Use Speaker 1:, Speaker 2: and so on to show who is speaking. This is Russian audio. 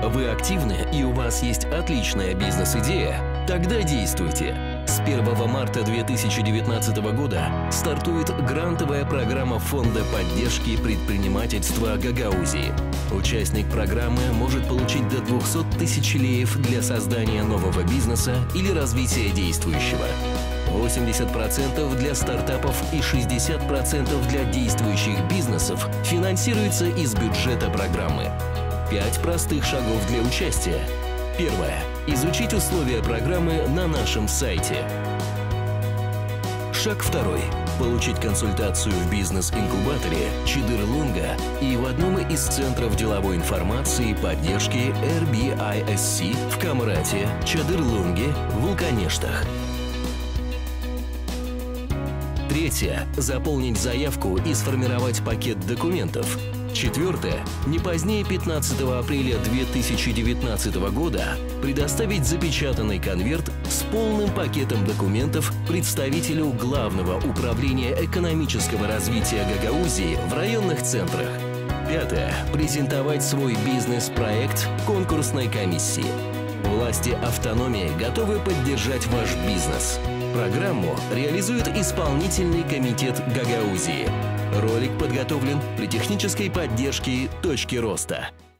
Speaker 1: Вы активны и у вас есть отличная бизнес-идея? Тогда действуйте. С 1 марта 2019 года стартует грантовая программа Фонда поддержки предпринимательства «Гагаузии». Участник программы может получить до 200 тысяч леев для создания нового бизнеса или развития действующего. 80% для стартапов и 60% для действующих бизнесов финансируется из бюджета программы. 5 простых шагов для участия. Первое. Изучить условия программы на нашем сайте. Шаг второй. Получить консультацию в бизнес-инкубаторе Чыдыр-Лунга и в одном из центров деловой информации и поддержки RBISC в Камрате, Чыдыр-Лунге, Вулканештах. Третье. Заполнить заявку и сформировать пакет документов. Четвертое. Не позднее 15 апреля 2019 года предоставить запечатанный конверт с полным пакетом документов представителю Главного управления экономического развития Гагаузии в районных центрах. Пятое. Презентовать свой бизнес-проект конкурсной комиссии. Власти автономии готовы поддержать ваш бизнес. Программу реализует исполнительный комитет Гагаузии. Ролик подготовлен при технической поддержке «Точки роста».